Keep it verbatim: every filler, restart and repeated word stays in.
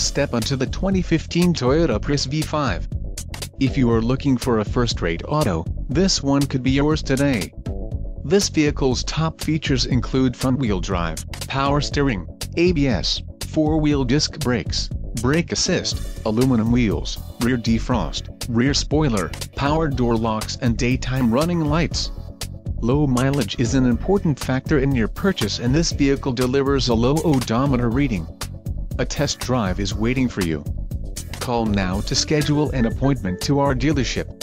step onto the twenty fifteen Toyota Prius V five. If you are looking for a first-rate auto, this one could be yours today. This vehicle's top features include front-wheel drive, power steering, A B S, four-wheel disc brakes, brake assist, aluminum wheels, rear defrost, rear spoiler, power door locks and daytime running lights. Low mileage is an important factor in your purchase, and this vehicle delivers a low odometer reading. A test drive is waiting for you. Call now to schedule an appointment to our dealership.